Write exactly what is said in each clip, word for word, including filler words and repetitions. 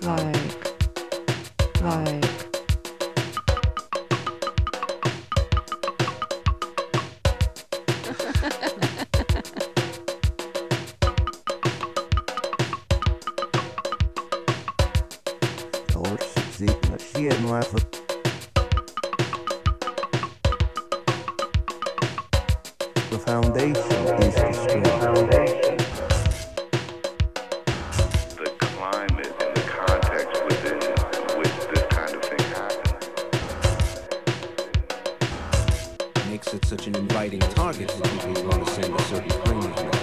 like, like. Or succeed, but she had no effort. The foundation is destroyed. The climate and the context within which this kind of thing happens makes it such an inviting target for people who want to send a certain kind of message.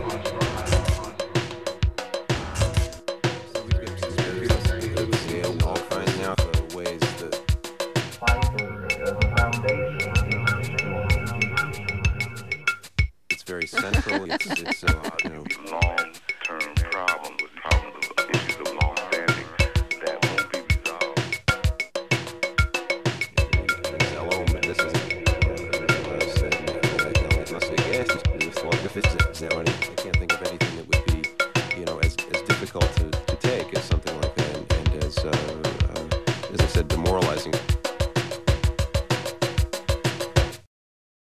Yeah, we're all finding out the ways that it's very central. It's it's uh, you know long-term problem with problem